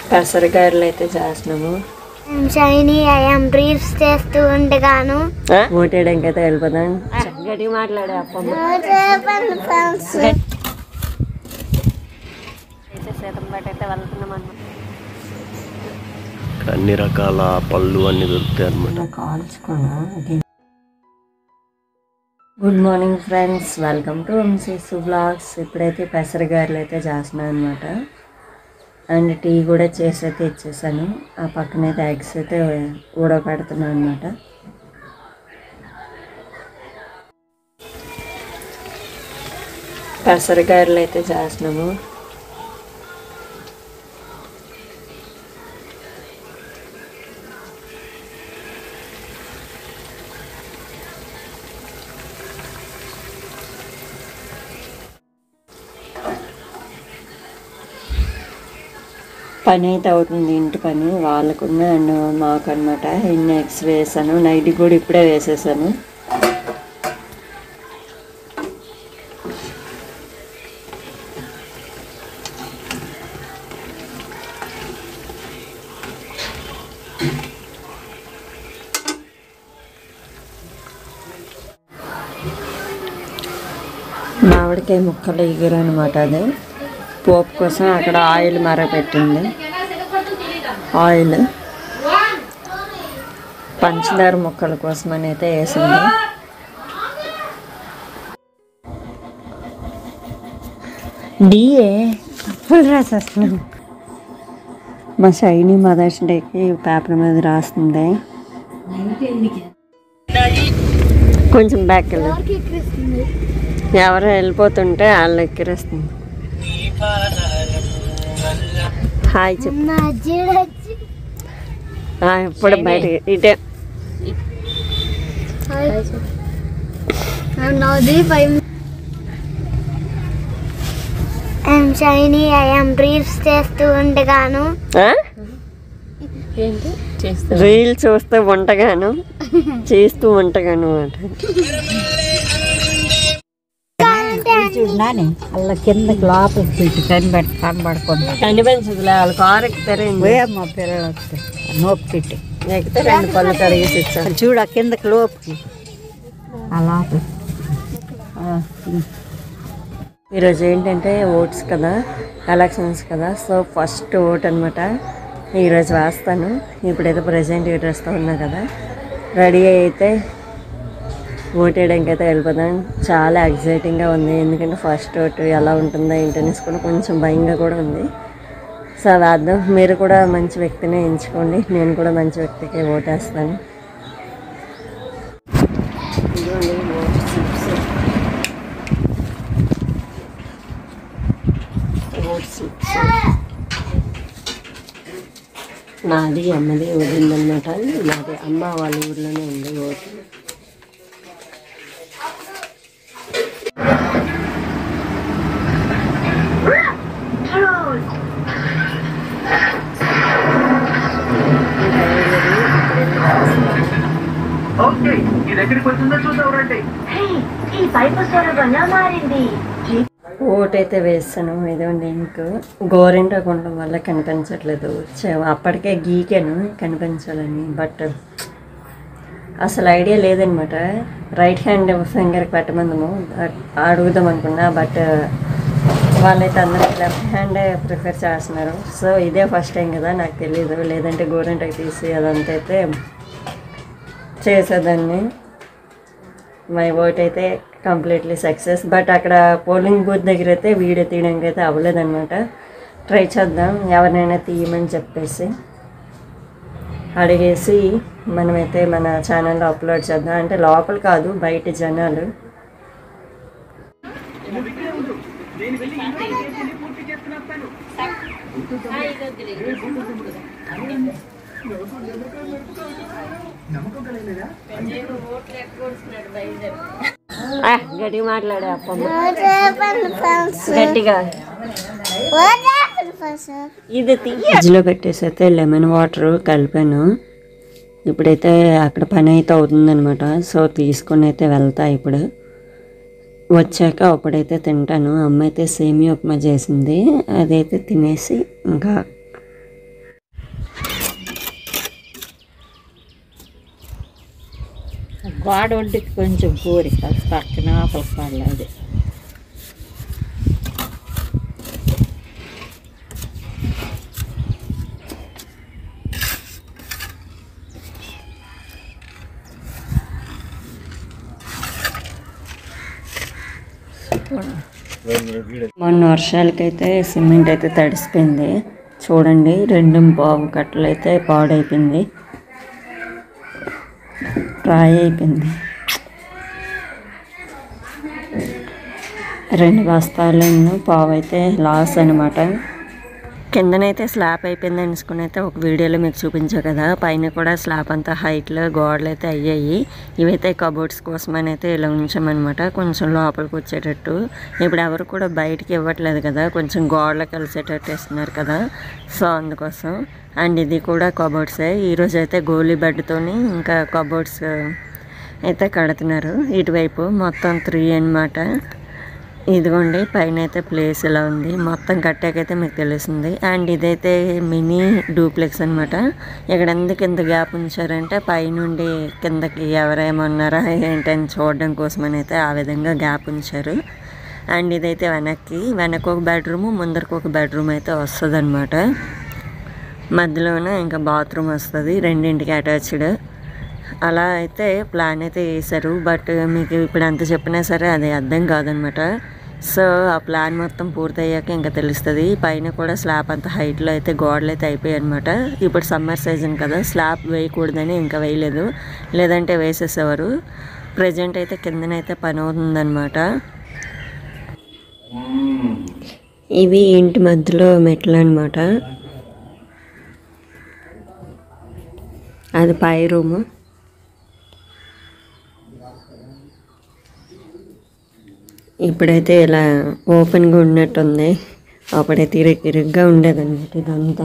పెసరగాయలు అయితే చేస్తున్నాము. Shiny I'm reels చేస్తూ ఉండగాను ఓటేయడానికి అయితే వెళ్ళిపోదాం. గట్టిగా మాట్లాడే అప్పమ్మ అయితే సీతంపేట అయితే వెళ్తున్నాం అన్నమాట. అన్ని రకాల పళ్ళు అన్ని దొరుకుతాయి అన్నమాట. కాల్చుకున్నా. Good morning friends, welcome to MC's blogs. ఇప్పుడైతే పెసరగాయలు అయితే చేస్తున్నాను అనమాట. అండ్ టీ కూడా చేసి అయితే ఇచ్చేసాను. ఆ పక్కనైతే ఎగ్స్ అయితే ఉడకపెడుతున్నాను అనమాట. పెసరగాయలు అయితే చేస్తున్నాము. పని అయితే అవుతుంది, ఇంటి పని వాళ్ళకున్న అండ్ మాకు అనమాట. ఇన్ని ఎగ్స్ వేసాను, నైట్ కూడా ఇప్పుడే వేసేసాను. మామిడికాయ ముక్కలు ఎగురనమాట. అది పోపు కోసం అక్కడ ఆయిల్ మరగపెట్టింది. ఆయిల్ పంచదార ముక్కల కోసం అని అయితే వేసింది. డిఏ ఫుల్ రాసేస్తున్నాను. మా షైనీ మదర్స్ డేకి పేపర్ మీద రాస్తుంది. కొంచెం బ్యాక్ వెళ్ళి ఎవరు వెళ్ళిపోతుంటే వాళ్ళు ఎక్కిరేస్తుంది. హాయ్ చెప్పు. ఇప్పుడు బయట ఇటే షైనీ ఐఎమ్ రీల్స్ చేస్తూ ఉండగాను రీల్స్ చూస్తూ వంటగాను చేస్తూ వంటగాను చూడని అలా కిందకి లోపలికి పెట్టి కనబడకుండా కనిపించదులే. వాళ్ళు కారు ఎక్కుతారే మా పిల్లలు వస్తాయి నోపు పెట్టి ఎక్కితే 2 పళ్ళు కడిగేసి ఇచ్చాను. చూడు ఆ కిందకి లోపుకి ఆ లోపల. ఈరోజు ఏంటంటే ఓట్స్ కదా, ఎలక్షన్స్ కదా, సో ఫస్ట్ ఓట్ అనమాట. ఈరోజు వేస్తాను. ఇప్పుడైతే ప్రజెంట్ ఈ డ్రెస్తో ఉన్నా కదా, రెడీ అయితే ఓటేయడానికి అయితే వెళ్ళిపోదాం. చాలా ఎగ్జైటింగ్గా ఉంది, ఎందుకంటే ఫస్ట్ ఓటు ఎలా ఉంటుందో ఏంటనేసి కూడా కొంచెం భయంగా కూడా ఉంది. సో వేద్దాం. మీరు కూడా మంచి వ్యక్తినే ఎంచుకోండి, నేను కూడా మంచి వ్యక్తికి ఓటేస్తాను. నాది అమ్మది వదిలిందనమాట. నాది అమ్మ వాళ్ళ ఊర్లోనే ఉంది ఓటు. ఓటైతే వేస్తాను. ఇదిగోండి ఇంకు గోరింటాకు ఉండడం వల్ల కనిపించట్లేదు. అప్పటికే గీకాను కనిపించాలని, బట్ అసలు ఐడియా లేదనమాట. రైట్ హ్యాండ్ ఫింగర్కి పెట్టమందము అడుగుదాం అనుకున్నా, బట్ వాళ్ళైతే అందరికీ లెఫ్ట్ హ్యాండే ప్రిఫర్ చేస్తున్నారు. సో ఇదే ఫస్ట్ టైం కదా, నాకు తెలియదు. లేదంటే గోరింటాకు తీసి అదంతా అయితే చేసేదాన్ని. మై ఓట్ అయితే కంప్లీట్లీ సక్సెస్. బట్ అక్కడ పోలింగ్ బూత్ దగ్గర అయితే వీడియో తీయడానికి అయితే అవ్వలేదన్నమాట. ట్రై చేద్దాం, ఎవరినైనా తీయమని చెప్పేసి అడిగేసి మనమైతే మన ఛానల్లో అప్లోడ్ చేద్దాం. అంటే లోపల కాదు, బయట జనాలు. గట్టిగా మాట్లాడే అప్పమ్మ గట్టిగా. ఇది ఫ్రిడ్జ్లో పెట్టేసి అయితే లెమన్ వాటర్ కలిపాను. ఇప్పుడైతే అక్కడ పని అయితే అవుతుందనమాట. సో తీసుకొని అయితే వెళ్తా. ఇప్పుడు వచ్చాక అప్పుడైతే తింటాను. అమ్మ అయితే సేమియా ఉప్మా చేసింది, అదైతే తినేసి ఇంకా పాడొడ్డుకి కొంచెం పూరి పక్కన ఆపలకి పాడలేదు. మొన్న వర్షాలకైతే సిమెంట్ అయితే తడిసిపోయింది చూడండి. 2.5 కట్టలు అయితే పాడైపోయింది, డ్రై అయిపోయింది. 2 బస్తాలు పావు అయితే లాస్ అనమాట. కిందనైతే స్లాబ్ అయిపోయింది అనుకుని అయితే ఒక వీడియోలో మీకు చూపించా కదా, పైన కూడా స్లాబ్ అంతా హైట్లో గోడలు అయితే అయ్యాయి. ఇవైతే కబోర్డ్స్ కోసమని అయితే ఇలా ఉంచామన్నమాట, కొంచెం లోపలికి వచ్చేటట్టు. ఇప్పుడు ఎవరు కూడా బయటికి ఇవ్వట్లేదు కదా, కొంచెం గోడలు కలిసేటట్టు ఇస్తున్నారు కదా, సో అందుకోసం. అండ్ ఇది కూడా కబోర్డ్సే. ఈరోజు అయితే గోలీ బెడ్తోని ఇంకా కబోర్డ్స్ అయితే కడుతున్నారు. ఇటువైపు మొత్తం 3 అన్నమాట. ఇదిగోండి పైన అయితే ప్లేస్ ఇలా ఉంది, మొత్తం కట్టాకైతే మీకు తెలుస్తుంది. అండ్ ఇదైతే మినీ డూప్లెక్స్ అనమాట. ఇక్కడ ఎందుకు ఇంత గ్యాప్ ఉంచారంటే పైనుండి కిందకి ఎవరేమన్నారా ఏంటని చూడడం కోసమని అయితే ఆ విధంగా గ్యాప్ ఉంచారు. అండ్ ఇదైతే వెనక్కి ఒక బెడ్రూమ్, ముందరకు ఒక బెడ్రూమ్ అయితే వస్తుంది అనమాట. మధ్యలోన ఇంకా బాత్రూమ్ వస్తుంది, రెండింటికి అటాచ్డ్. అలా అయితే ప్లాన్ అయితే వేశారు. బట్ మీకు ఇప్పుడు ఎంత చెప్పినా సరే అది అర్థం కాదనమాట. సో ఆ ప్లాన్ మొత్తం పూర్తయ్యాక ఇంకా తెలుస్తుంది. పైన కూడా స్లాబ్ అంత హైట్లో అయితే గోడలు అయితే అయిపోయాయి అనమాట. ఇప్పుడు సమ్మర్ సీజన్ కదా, స్లాబ్ వేయకూడదని ఇంకా వేయలేదు, లేదంటే వేసేసేవారు. ప్రజెంట్ అయితే కిందనైతే పని అవుతుందన్నమాట. ఇవి ఇంటి మధ్యలో మెట్లు అనమాట. అది పై రూము. ఇప్పుడైతే ఇలా ఓపెన్గా ఉన్నట్టుంది, అప్పుడైతే ఇరుగ్గా ఉండేదన్నమాట ఇదంతా.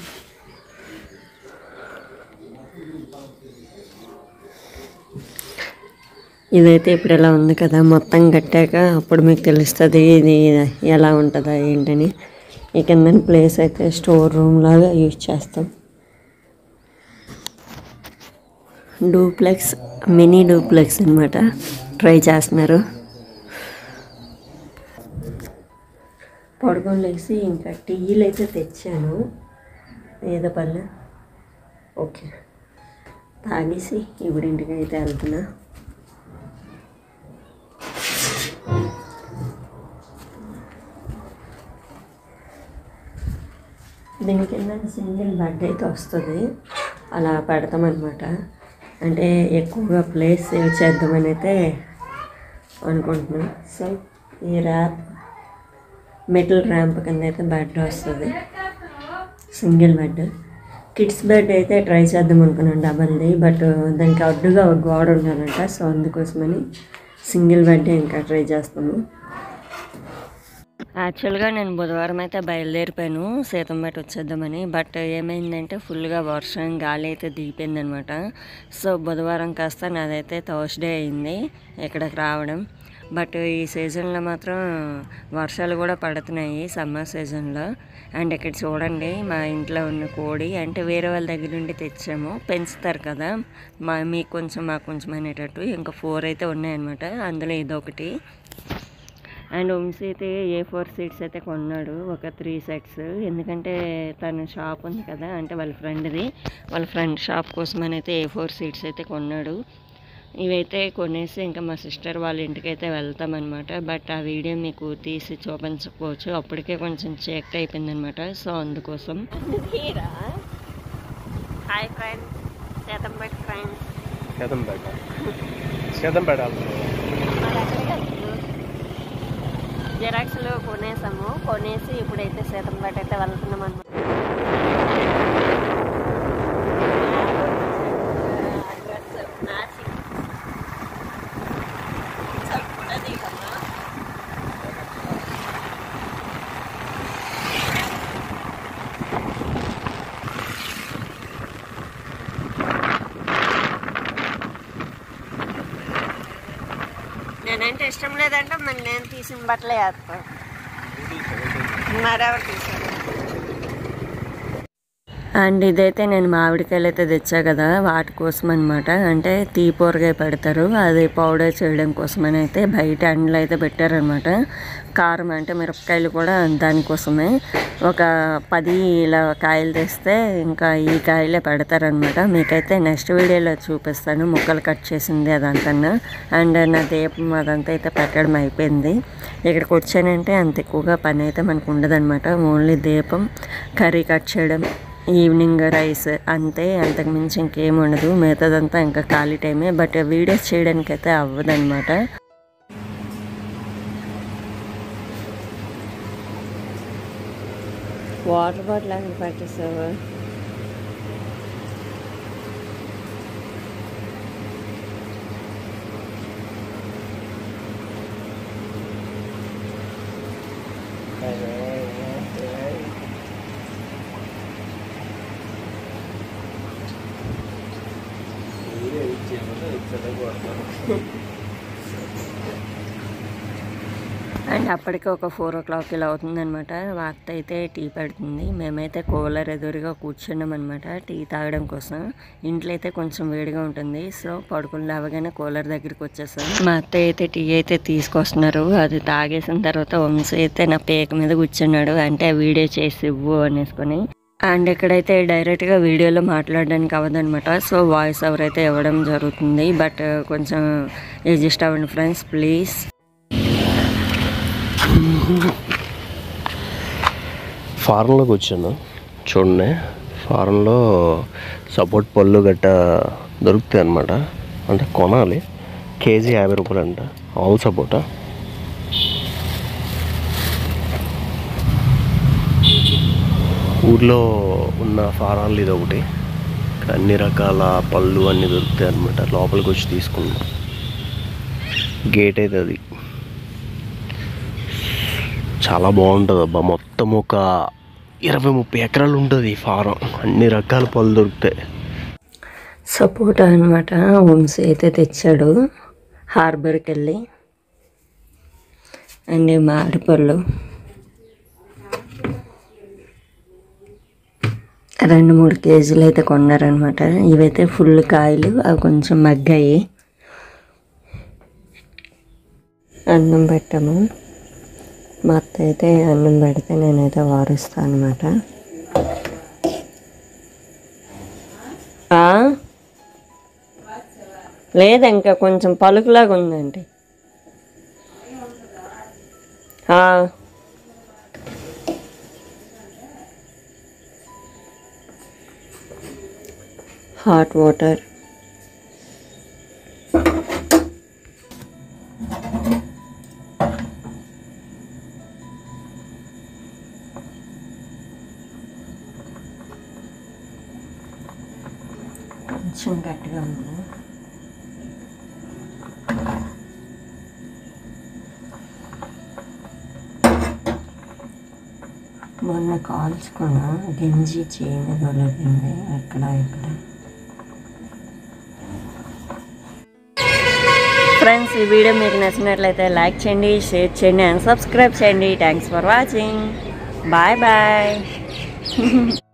ఇదైతే ఇప్పుడు ఇలా ఉంది కదా, మొత్తం కట్టాక అప్పుడు మీకు తెలుస్తుంది ఇది ఎలా ఉంటుందా ఏంటని. ఈ కింద ప్లేస్ అయితే స్టోర్ రూమ్ లాగా యూజ్ చేస్తాం. డూప్లెక్స్, మినీ డూప్లెక్స్ అనమాట ట్రై చేస్తున్నారు. పడుకొని లేసి ఇంకా టీలు అయితే తెచ్చాను, ఏదో పల్లె ఓకే తాగేసి ఇప్పుడు ఇంటికి అయితే వెళ్తున్నా. దీని కింద సింగిల్ బెడ్ అయితే వస్తుంది, అలా పెడతామన్నమాట. అంటే ఎక్కువగా ప్లేస్ సేవ్ చేద్దామని అయితే అనుకుంటున్నాం. సో ఈ మిడిల్ ర్యాంప్ కింద అయితే బెడ్ వస్తుంది, సింగిల్ బెడ్. కిడ్స్ బెడ్ అయితే ట్రై చేద్దాం అనుకున్నాను డబల్ది, బట్ దానికి అడ్డుగా ఒక గోడ ఉండాలంట. సో అందుకోసమని సింగిల్ బెడ్ ఇంకా ట్రై చేస్తాము. యాక్చువల్గా నేను బుధవారం అయితే బయలుదేరిపోయాను సీతంపేట వచ్చేద్దామని. బట్ ఏమైందంటే ఫుల్గా వర్షం, గాలి అయితే దిగిపోయింది అనమాట. సో బుధవారం కాస్త నాదైతే థర్స్డే అయింది ఇక్కడికి రావడం. బట్ ఈ సీజన్లో మాత్రం వర్షాలు కూడా పడుతున్నాయి, సమ్మర్ సీజన్లో. అండ్ ఇక్కడ చూడండి మా ఇంట్లో ఉన్న కోడి, అంటే వేరే వాళ్ళ దగ్గర నుండి తెచ్చాము, పెంచుతారు కదా, మీకు కొంచెం మాకు కొంచెం అనేటట్టు. ఇంకా 4 అయితే ఉన్నాయన్నమాట, అందులో ఇదొకటి. అండ్ వంశీ అయితే A4 సీట్స్ అయితే కొన్నాడు, ఒక 3 సెట్స్. ఎందుకంటే తన షాప్ ఉంది కదా, అంటే వాళ్ళ ఫ్రెండ్ షాప్ కోసమని అయితే A4 సీట్స్ అయితే కొన్నాడు. ఇవైతే కొనేసి ఇంకా మా సిస్టర్ వాళ్ళ ఇంటికి అయితే వెళ్తామన్నమాట. బట్ ఆ వీడియో మీకు తీసి చూపించకపోవచ్చు, అప్పటికే కొంచెం చీకటి అయిపోయింది అనమాట. సో అందుకోసం. హాయ్ ఫ్రెండ్స్, జిరాక్స్లో కొనేసి ఇప్పుడైతే సీతంపేట అయితే వెళ్తున్నాం అనమాట. నేనంటే ఇష్టం లేదంటే మరి నేను తీసిన బట్టలే వేస్తాను, మరెవరు తీసాను. అండ్ ఇదైతే నేను మామిడికాయలు అయితే తెచ్చా కదా వాటి కోసం అనమాట. అంటే తీపూరగాయ పెడతారు, అది పౌడర్ చేయడం కోసమని అయితే బయట అండ్లో అయితే పెట్టారనమాట. కారం అంటే మిరపకాయలు కూడా దానికోసమే. ఒక 10 ఇలా కాయలు తెస్తే ఇంకా ఈ కాయలే పెడతారనమాట. మీకైతే నెక్స్ట్ వీడియోలో చూపిస్తాను ముక్కలు కట్ చేసింది అదంతా. అండ్ నా దీపం అదంతా అయితే పెట్టడం అయిపోయింది. ఇక్కడికి వచ్చానంటే అంత ఎక్కువగా పని అయితే మనకు ఉండదన్నమాట. ఓన్లీ దీపం, కర్రీ కట్ చేయడం, ఈవినింగ్ రైస్ అంతే, అంతకుమించి ఇంకేం ఉండదు. మిగతాదంతా ఇంకా ఖాళీ టైమే. బట్ వీడియోస్ చేయడానికి అయితే అవ్వదన్నమాట. వాటర్ బాటిల్ అక్కడ పట్టేసావు. అండ్ అప్పటికి ఒక 4 o'clock ఇలా అవుతుందనమాట. వార్త అయితే టీ పెడుతుంది. మేమైతే కూలర్ ఎదురుగా కూర్చున్నాం అనమాట టీ తాగడం కోసం. ఇంట్లో అయితే కొంచెం వేడిగా ఉంటుంది. సో పడుకుని లేవగానే కూలర్ దగ్గరికి వచ్చేసాం. మా అత్తయ్య అయితే టీ అయితే తీసుకొస్తున్నారు. అది తాగేసిన తర్వాత వంశీ అయితే నా పేక మీద కూర్చున్నాడు. అంటే వీడియో చేసి ఇవ్వు అనేసుకొని. అండ్ ఇక్కడైతే డైరెక్ట్గా వీడియోలో మాట్లాడడానికి అవ్వదనమాట. సో వాయిస్ ఓవర్ అయితే ఇవ్వడం జరుగుతుంది. బట్ కొంచెం అడ్జస్ట్ అవ్వండి ఫ్రెండ్స్ ప్లీజ్. ఫారంలోకి వచ్చాను చూడండి. ఫారంలో సపోర్ట్ పళ్ళు గట్ట దొరుకుతాయి అన్నమాట. అంటే కొనాలి. కేజీ 50 రూపాయలు అంట ఆల్ సపోర్టా. ఊర్లో ఉన్న ఫారాలు ఇది ఒకటి. అన్ని రకాల పళ్ళు అన్నీ దొరుకుతాయి అన్నమాట. లోపలికి వచ్చి తీసుకున్నాం. గేట్ అయితే అది చాలా బాగుంటుంది అబ్బా. మొత్తం ఒక 20-30 ఎకరాలు ఉంటుంది ఈ ఫారం. అన్ని రకాల పళ్ళు దొరుకుతాయి. సపోటా అనమాట. వంశీ అయితే తెచ్చాడు హార్బర్కి వెళ్ళి. అండ్ మామిడిపళ్ళు 2-3 కేజీలు అయితే కొన్నారనమాట. ఇవైతే ఫుల్ కాయలు, అవి కొంచెం మగ్గాయి. అన్నం పెట్టాము. మా అత్త అయితే అన్నం పెడితే నేనైతే వారుస్తాను అనమాట. లేదా ఇంకా కొంచెం పలుకులాగా ఉందండి. హాట్ వాటర్, కొంచెం గట్టిగా ఉంది. మొన్న కాల్చుకున్న గంజి చేయి దొరికింది అక్కడ ఇక్కడ. ఫ్రెండ్స్ ఈ వీడియో మీకు నచ్చినట్లయితే లైక్ చేయండి, షేర్ చేయండి అండ్ సబ్స్క్రైబ్ చేయండి. Thanks for watching. Bye bye.